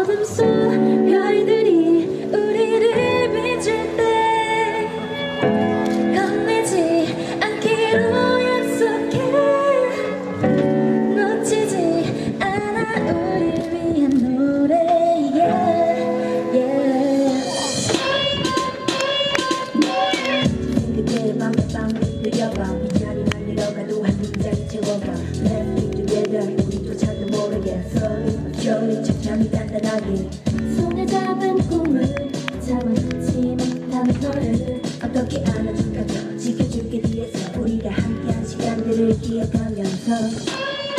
어둠 속 별들이 우리를 비출 때 겁내지 않기로 약속해. 놓치지 않아 우릴 위한 노래. yeah, yeah. 그때의 밤에 느껴봐. 빗자리 만들어가도 한 문장이 채워가. Let's be together. 우리도 잘도 모르겠어. 저리 착장이 단단하게 손에 잡은 꿈을 잡아놓지 못하는 너를 어떻게 안아줄까. 더 지켜줄게 뒤에서 우리가 함께한 시간들을 기억하면서